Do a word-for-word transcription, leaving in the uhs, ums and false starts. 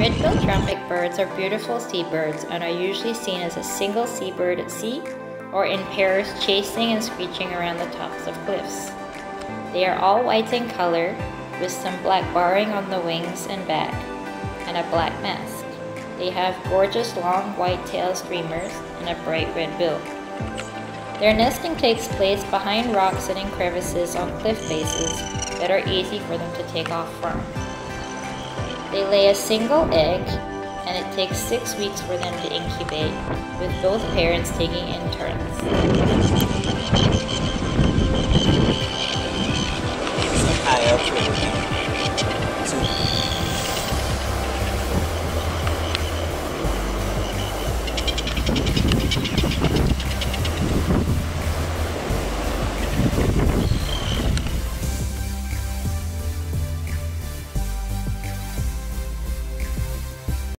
Red-billed Tropicbirds are beautiful seabirds and are usually seen as a single seabird at sea or in pairs chasing and screeching around the tops of cliffs. They are all white in color with some black barring on the wings and back and a black mask. They have gorgeous long white tail streamers and a bright red bill. Their nesting takes place behind rocks and in crevices on cliff faces that are easy for them to take off from. They lay a single egg, and it takes six weeks for them to incubate, with both parents taking in turns. High up.